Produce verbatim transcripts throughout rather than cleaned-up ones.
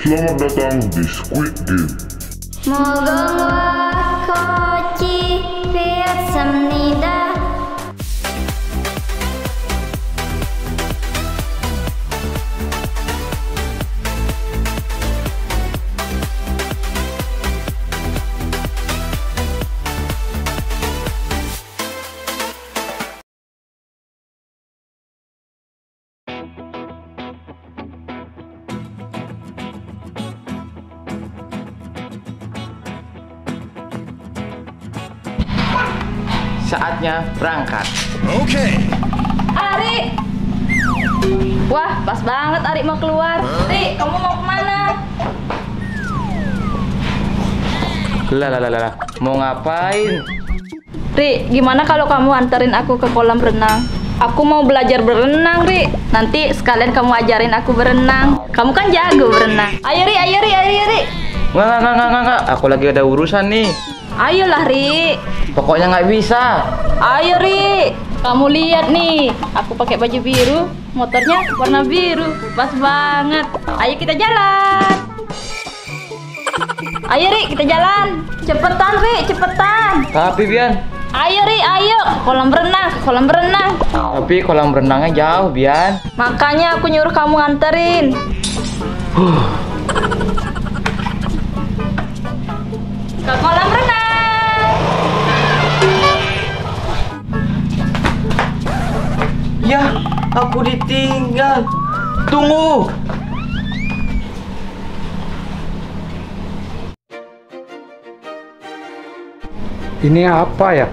Selamat datang di Squid Game. 무궁화 꽃이 피었습니다. Saatnya berangkat. Oke. Okay. Ari, wah pas banget Ari mau keluar. Ri, kamu mau kemana? Lah lah lah lah, mau ngapain? Ri, gimana kalau kamu anterin aku ke kolam renang? Aku mau belajar berenang, Ri. Nanti sekalian kamu ajarin aku berenang. Kamu kan jago berenang. Ayo Ri, ayo Ri, ayo Ri. Nggak nggak nggak nggak nggak. Aku lagi ada urusan nih. Ayolah Ri. Pokoknya nggak bisa. Ayo Ri. Kamu lihat nih, aku pakai baju biru, motornya warna biru, pas banget. Ayo kita jalan. Ayo Ri, kita jalan. Cepetan Ri, cepetan. Tapi Bian. Ayo Ri, ayo. Kolam renang, kolam renang. Tapi kolam renangnya jauh Bian. Makanya aku nyuruh kamu nganterin. Huh. Ke kolam renang. Ya, aku ditinggal. Tunggu. Ini apa ya?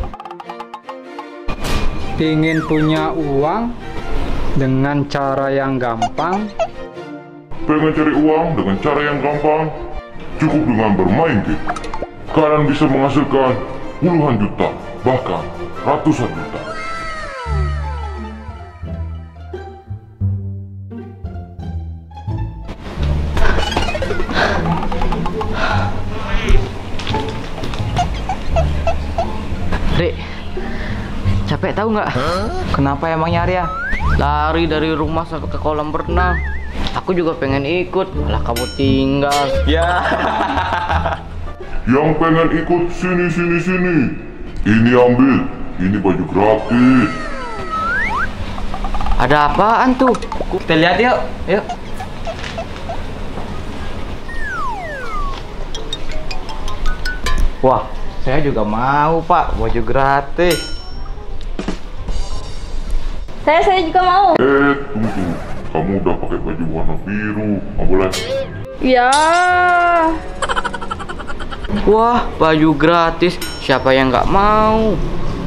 Ingin punya uang dengan cara yang gampang. Pengen cari uang dengan cara yang gampang? Cukup dengan bermain game. Kalian bisa menghasilkan puluhan juta, bahkan ratusan juta. Dek, capek tahu nggak? Kenapa emangnya Arya? Lari dari rumah sampai ke kolam renang. Aku juga pengen ikut, malah kamu tinggal. Ya. Yang pengen ikut sini sini sini. Ini ambil, ini baju gratis. Ada apaan tuh? Kita lihat yuk, yuk. Wah, saya juga mau Pak, baju gratis. Saya saya juga mau. Eh, tunggu. Kamu udah pakai baju warna biru, nggak boleh. Ya. Wah, baju gratis. Siapa yang nggak mau?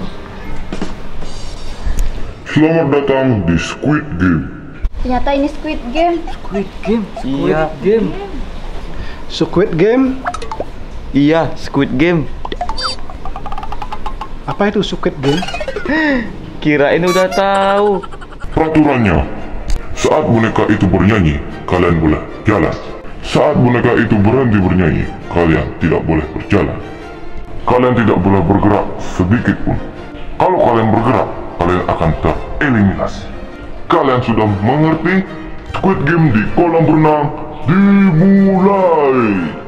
Selamat datang di Squid Game. Ternyata ini Squid Game. Squid Game. Iya, game. Squid Game? Iya, Squid Game. Apa itu Squid Game? Kirain udah tahu. Peraturannya, saat boneka itu bernyanyi, kalian boleh jalan. Saat boneka itu berhenti bernyanyi, kalian tidak boleh berjalan. Kalian tidak boleh bergerak sedikit pun. Kalau kalian bergerak, kalian akan tereliminasi. Kalian sudah mengerti? Squid Game di kolam renang dimulai.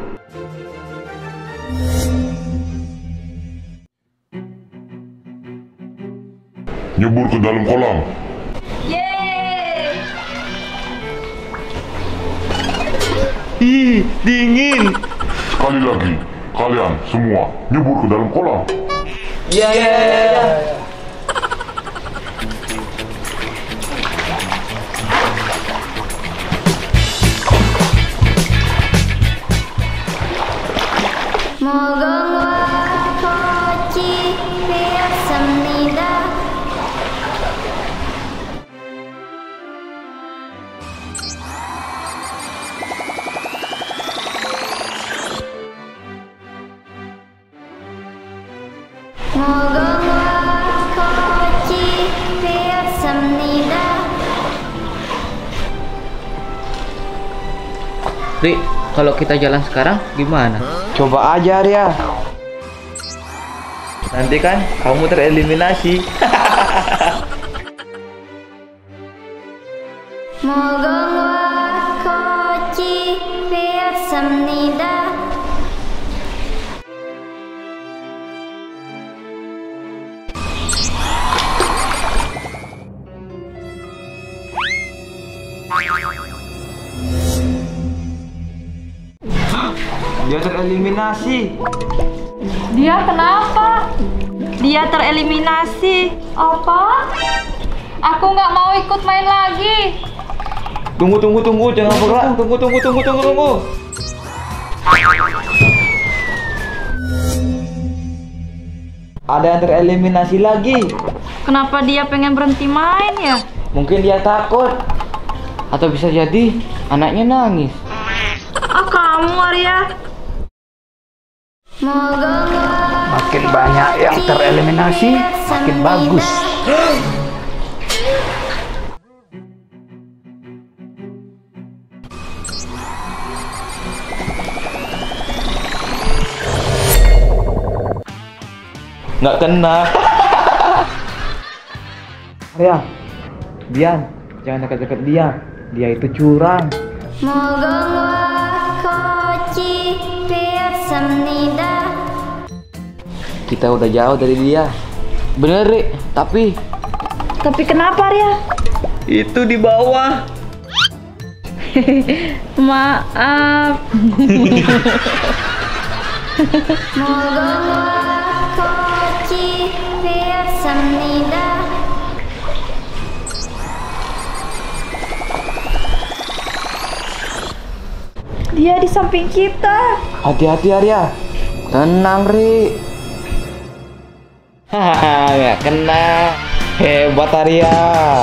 Nyebur ke dalam kolam. Yeay. Ih, dingin. Sekali lagi, kalian semua nyebur ke dalam kolam. Ya, ya, ya. 무궁화 꽃이 피었습니다. 무궁화 꽃이 피었습니다. Ri, kalau kita jalan sekarang gimana? Coba aja Arya. Nanti kan kamu tereliminasi. 무궁화 꽃이 Samnida. Dia tereliminasi. Dia kenapa? Dia tereliminasi. Apa? Aku nggak mau ikut main lagi. Tunggu, tunggu, tunggu, jangan bergerak. Tunggu, tunggu, tunggu, tunggu, tunggu. Ada yang tereliminasi lagi. Kenapa dia pengen berhenti main ya? Mungkin dia takut. Atau bisa jadi anaknya nangis. Ah, kamu Arya. Makin banyak yang tereliminasi, makin bagus. Nggak kena. Arya, Bian, jangan dekat-dekat dia. Dia itu curang. Kita udah jauh dari dia. Bener, Rik. Tapi Tapi kenapa Arya? itu di bawah. Maaf. Dia di samping kita. Hati-hati, Arya. Tenang, Rik. Hahaha, nggak kena. Hebat, Arya.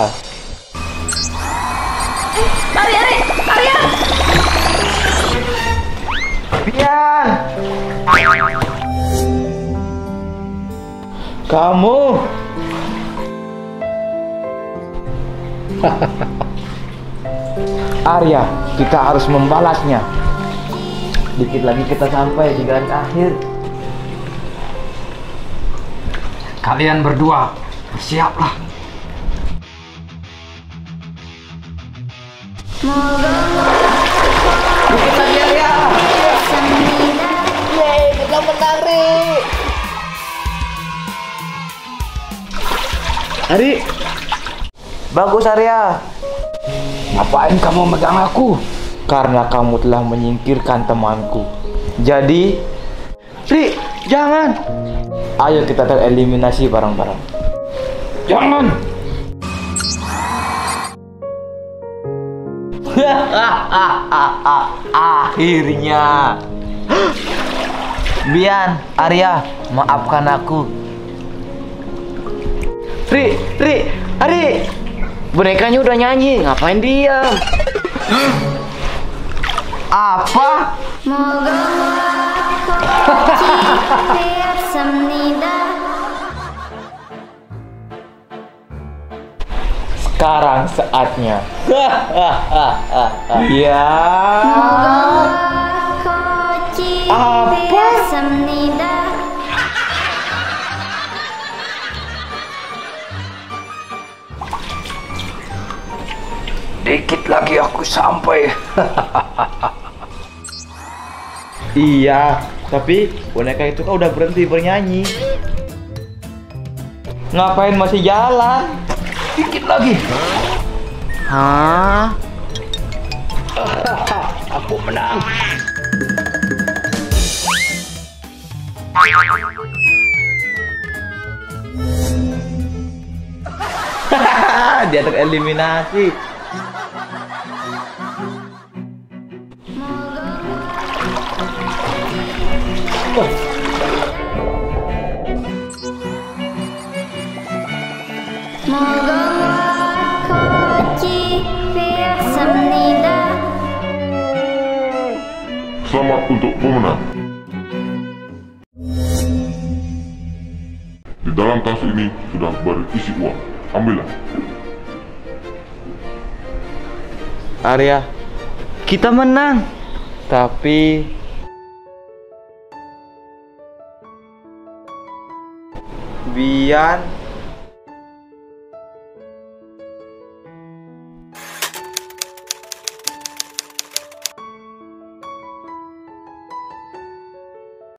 Arya, Arya, Arya. Bian. Kamu. Arya, kita harus membalasnya. Dikit lagi kita sampai di garis akhir. Kalian berdua bersiaplah. Dikit lagi, Arya. Yeay, kita menang, Rik. Ari. Bagus, Arya. Ngapain kamu megang aku? Karena kamu telah menyingkirkan temanku. Jadi, Ri, jangan. Ayo kita tereliminasi bareng-bareng. Jangan. Akhirnya. Bian, Arya, maafkan aku. Ri, Ri, Ari. Bonekanya udah nyanyi, ngapain diam? Apa? Sekarang saatnya. Ya. Apa? Dikit lagi aku sampai. Iya, tapi boneka itu kan udah berhenti bernyanyi. Ngapain masih jalan? Dikit lagi. Hah? Aku menang. Dia tereliminasi. Selamat untuk pemenang. Di dalam tas ini sudah berisi uang. Ambillah. Arya, kita menang. Tapi Bian